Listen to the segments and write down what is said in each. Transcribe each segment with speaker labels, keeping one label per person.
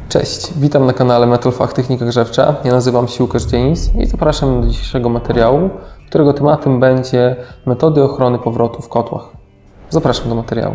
Speaker 1: Cześć, witam na kanale Metal-Fach Technika Grzewcza. Ja nazywam się Łukasz Dzienis i zapraszam do dzisiejszego materiału, którego tematem będzie metody ochrony powrotu w kotłach. Zapraszam do materiału.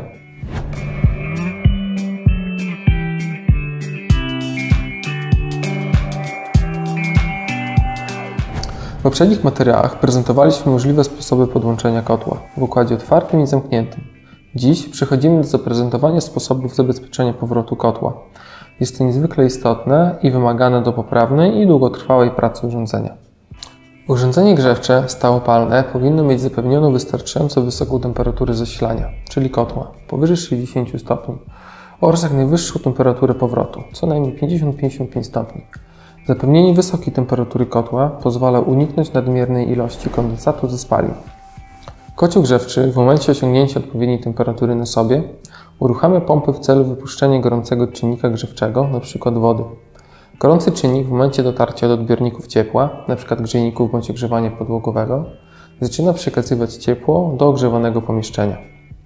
Speaker 1: W poprzednich materiałach prezentowaliśmy możliwe sposoby podłączenia kotła w układzie otwartym i zamkniętym. Dziś przechodzimy do zaprezentowania sposobów zabezpieczenia powrotu kotła. Jest to niezwykle istotne i wymagane do poprawnej i długotrwałej pracy urządzenia. Urządzenie grzewcze stałopalne powinno mieć zapewnioną wystarczająco wysoką temperaturę zasilania, czyli kotła, powyżej 60 stopni oraz jak najwyższą temperaturę powrotu, co najmniej 50-55 stopni. Zapewnienie wysokiej temperatury kotła pozwala uniknąć nadmiernej ilości kondensatu ze spalin. Kocioł grzewczy w momencie osiągnięcia odpowiedniej temperatury na sobie uruchamia pompę w celu wypuszczenia gorącego czynnika grzewczego, np. wody. Gorący czynnik w momencie dotarcia do odbiorników ciepła, np. grzejników bądź ogrzewania podłogowego, zaczyna przekazywać ciepło do ogrzewanego pomieszczenia.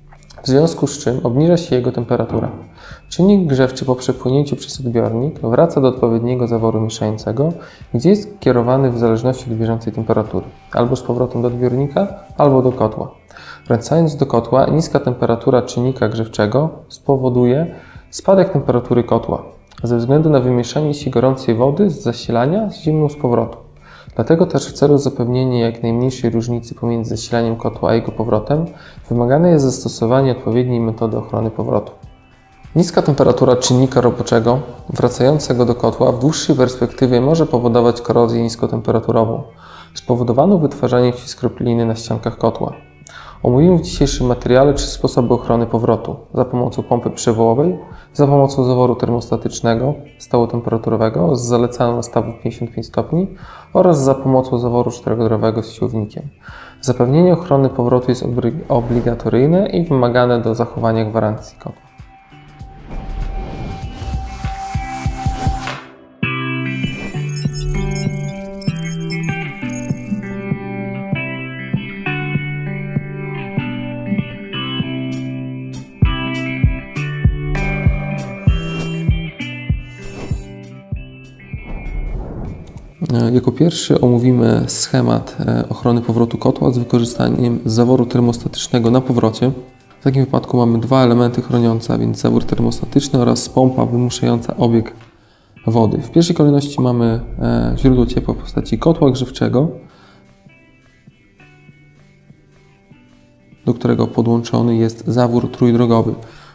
Speaker 1: W związku z czym obniża się jego temperatura. Czynnik grzewczy po przepłynięciu przez odbiornik wraca do odpowiedniego zaworu mieszającego, gdzie jest kierowany w zależności od bieżącej temperatury, albo z powrotem do odbiornika, albo do kotła. Wracając do kotła, niska temperatura czynnika grzewczego spowoduje spadek temperatury kotła, ze względu na wymieszanie się gorącej wody z zasilania z zimną z powrotu. Dlatego też w celu zapewnienia jak najmniejszej różnicy pomiędzy zasilaniem kotła a jego powrotem, wymagane jest zastosowanie odpowiedniej metody ochrony powrotu. Niska temperatura czynnika roboczego wracającego do kotła w dłuższej perspektywie może powodować korozję niskotemperaturową, spowodowaną wytwarzaniem się skropliny na ściankach kotła. Omówimy w dzisiejszym materiale 3 sposoby ochrony powrotu: za pomocą pompy przewołowej, za pomocą zaworu termostatycznego stałotemperaturowego z zalecaną nastawą 55 stopni oraz za pomocą zaworu czterodrogowego z siłownikiem. Zapewnienie ochrony powrotu jest obligatoryjne i wymagane do zachowania gwarancji kotła. Jako pierwszy omówimy schemat ochrony powrotu kotła z wykorzystaniem zaworu termostatycznego na powrocie. W takim wypadku mamy 2 elementy chroniące, a więc zawór termostatyczny oraz pompa wymuszająca obieg wody. W pierwszej kolejności mamy źródło ciepła w postaci kotła grzewczego, do którego podłączony jest zawór trójdrogowy.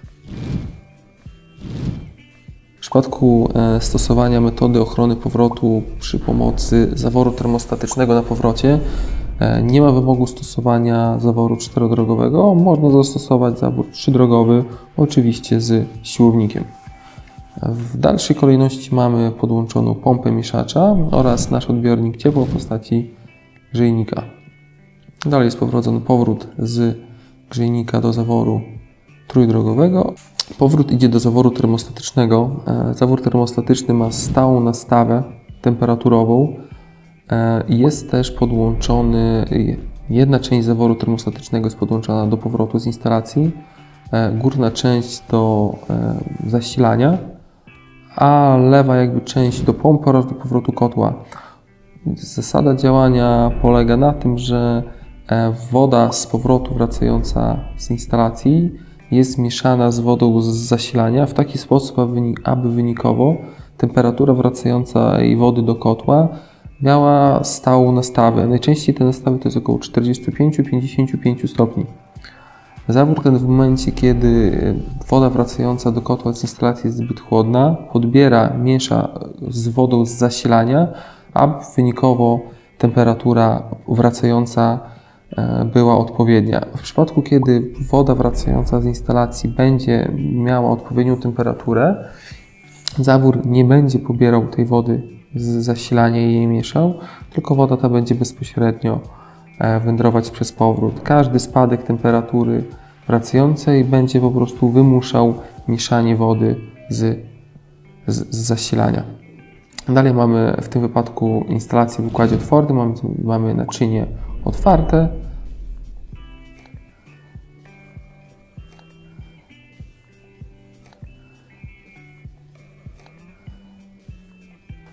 Speaker 1: W przypadku stosowania metody ochrony powrotu przy pomocy zaworu termostatycznego na powrocie nie ma wymogu stosowania zaworu czterodrogowego. Można zastosować zawór trzydrogowy, oczywiście z siłownikiem. W dalszej kolejności mamy podłączoną pompę mieszacza oraz nasz odbiornik ciepła w postaci grzejnika. Dalej jest prowadzony powrót z grzejnika do zaworu trójdrogowego. Powrót idzie do zaworu termostatycznego. Zawór termostatyczny ma stałą nastawę temperaturową i jest też podłączony, jedna część zaworu termostatycznego jest podłączona do powrotu z instalacji, górna część do zasilania, a lewa jakby część do pompy oraz do powrotu kotła. Zasada działania polega na tym, że woda z powrotu wracająca z instalacji jest mieszana z wodą z zasilania w taki sposób, aby wynikowo temperatura wracającej wody do kotła miała stałą nastawę. Najczęściej te nastawy to jest około 45-55 stopni. Zawór ten w momencie, kiedy woda wracająca do kotła z instalacji jest zbyt chłodna, miesza z wodą z zasilania, aby wynikowo temperatura wracająca była odpowiednia. W przypadku, kiedy woda wracająca z instalacji będzie miała odpowiednią temperaturę, zawór nie będzie pobierał tej wody z zasilania i jej mieszał, tylko woda ta będzie bezpośrednio wędrować przez powrót. Każdy spadek temperatury wracającej będzie po prostu wymuszał mieszanie wody z zasilania. Dalej mamy w tym wypadku instalację w układzie otwartym, mamy naczynie otwarte.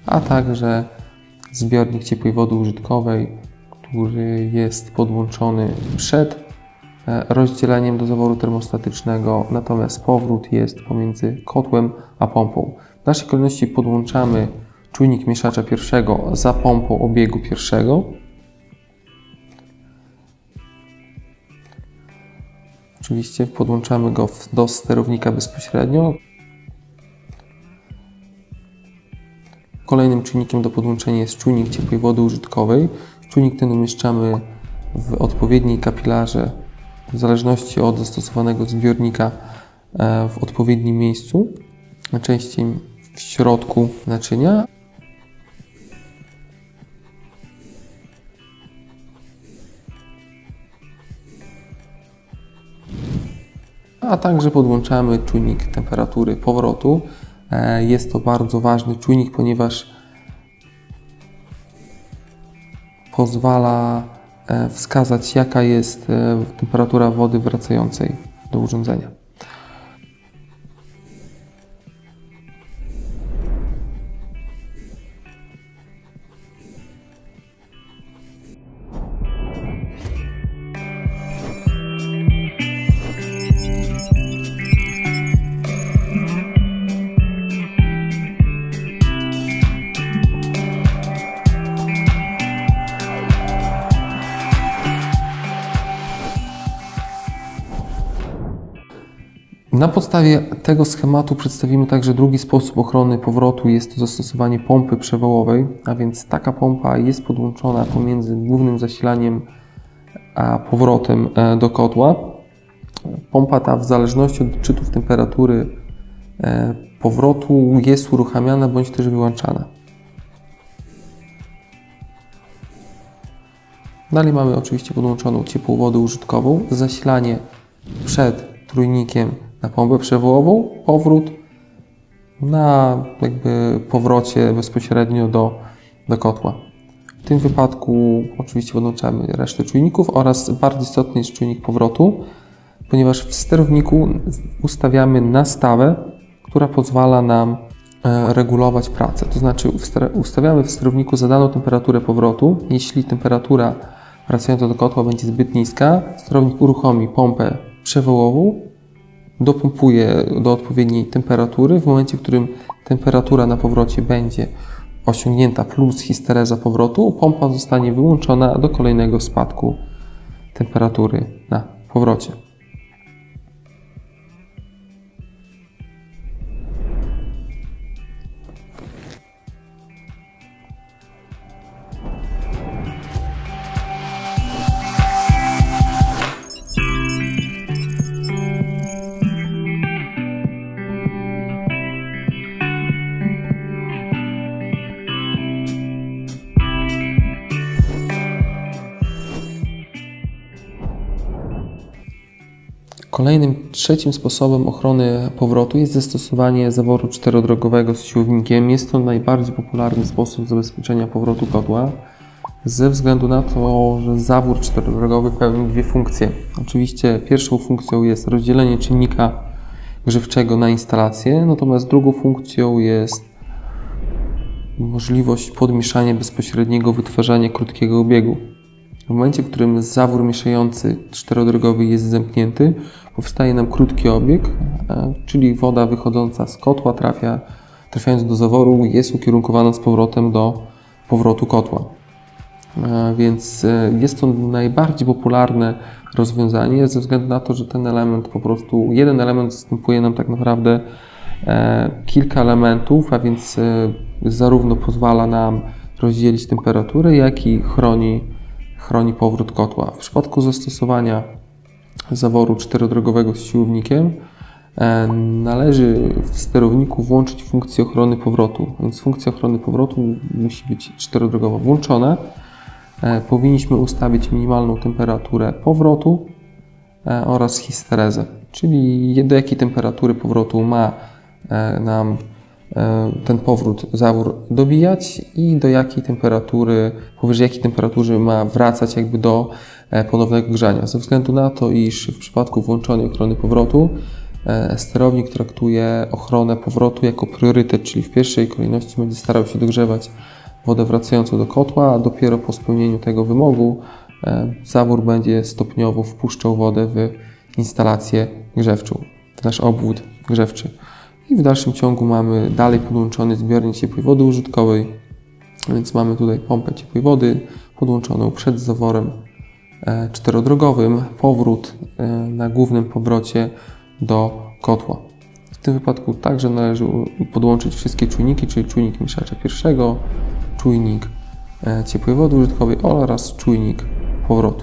Speaker 1: a także zbiornik ciepłej wody użytkowej, który jest podłączony przed rozdzieleniem do zaworu termostatycznego, natomiast powrót jest pomiędzy kotłem a pompą. W naszej kolejności podłączamy czujnik mieszacza pierwszego za pompą obiegu pierwszego. Oczywiście podłączamy go do sterownika bezpośrednio. Kolejnym czujnikiem do podłączenia jest czujnik ciepłej wody użytkowej. Czujnik ten umieszczamy w odpowiedniej kapilarze, w zależności od zastosowanego zbiornika, w odpowiednim miejscu, najczęściej w środku naczynia. A także podłączamy czujnik temperatury powrotu. Jest to bardzo ważny czujnik, ponieważ pozwala wskazać, jaka jest temperatura wody wracającej do urządzenia. Na podstawie tego schematu przedstawimy także drugi sposób ochrony powrotu. Jest to zastosowanie pompy przewołowej, a więc taka pompa jest podłączona pomiędzy głównym zasilaniem a powrotem do kotła. Pompa ta w zależności od odczytów temperatury powrotu jest uruchamiana bądź też wyłączana. Dalej mamy oczywiście podłączoną ciepłą wodę użytkową, zasilanie przed trójnikiem na pompę przewołową, powrót na powrocie bezpośrednio do kotła. W tym wypadku oczywiście podłączamy resztę czujników oraz bardzo istotny jest czujnik powrotu, ponieważ w sterowniku ustawiamy nastawę, która pozwala nam regulować pracę. To znaczy ustawiamy w sterowniku zadaną temperaturę powrotu. Jeśli temperatura wracająca do kotła będzie zbyt niska, sterownik uruchomi pompę przewołową, dopompuje do odpowiedniej temperatury. W momencie, w którym temperatura na powrocie będzie osiągnięta plus histereza powrotu, pompa zostanie wyłączona do kolejnego spadku temperatury na powrocie. Kolejnym, trzecim sposobem ochrony powrotu jest zastosowanie zaworu czterodrogowego z siłownikiem. Jest to najbardziej popularny sposób zabezpieczenia powrotu kotła, ze względu na to, że zawór czterodrogowy pełni dwie funkcje. Oczywiście pierwszą funkcją jest rozdzielenie czynnika grzewczego na instalację, natomiast drugą funkcją jest możliwość podmieszania bezpośredniego wytwarzania krótkiego obiegu. W momencie, w którym zawór mieszający czterodrogowy jest zamknięty, powstaje nam krótki obieg, czyli woda wychodząca z kotła trafiając do zaworu jest ukierunkowana z powrotem do powrotu kotła. Więc jest to najbardziej popularne rozwiązanie ze względu na to, że ten element jeden element zastępuje nam tak naprawdę kilka elementów, a więc zarówno pozwala nam rozdzielić temperaturę, jak i chroni powrót kotła. W przypadku zastosowania zaworu czterodrogowego z siłownikiem należy w sterowniku włączyć funkcję ochrony powrotu. Więc funkcja ochrony powrotu musi być czterodrogowo włączona. Powinniśmy ustawić minimalną temperaturę powrotu oraz histerezę, czyli do jakiej temperatury powrotu ma nam ten zawór dobijać i do jakiej temperatury, powyżej jakiej temperatury ma wracać do ponownego grzania. Ze względu na to, iż w przypadku włączonej ochrony powrotu sterownik traktuje ochronę powrotu jako priorytet, czyli w pierwszej kolejności będzie starał się dogrzewać wodę wracającą do kotła, a dopiero po spełnieniu tego wymogu zawór będzie stopniowo wpuszczał wodę w instalację grzewczą, w nasz obwód grzewczy. I w dalszym ciągu mamy dalej podłączony zbiornik ciepłej wody użytkowej, więc mamy tutaj pompę ciepłej wody podłączoną przed zaworem czterodrogowym, powrót na głównym powrocie do kotła. W tym wypadku także należy podłączyć wszystkie czujniki, czyli czujnik mieszacza pierwszego, czujnik ciepłej wody użytkowej oraz czujnik powrotu.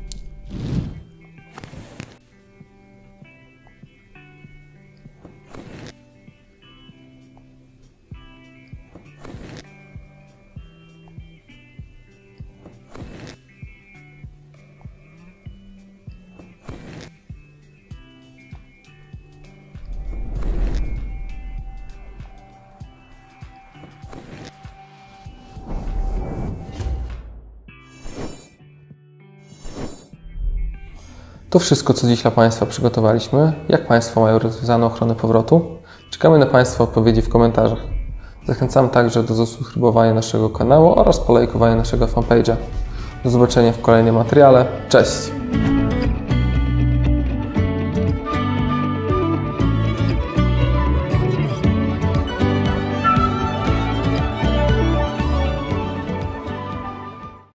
Speaker 1: To wszystko, co dziś dla Państwa przygotowaliśmy. Jak Państwo mają rozwiązaną ochronę powrotu? Czekamy na Państwa odpowiedzi w komentarzach. Zachęcam także do zasubskrybowania naszego kanału oraz polajkowania naszego fanpage'a. Do zobaczenia w kolejnym materiale. Cześć!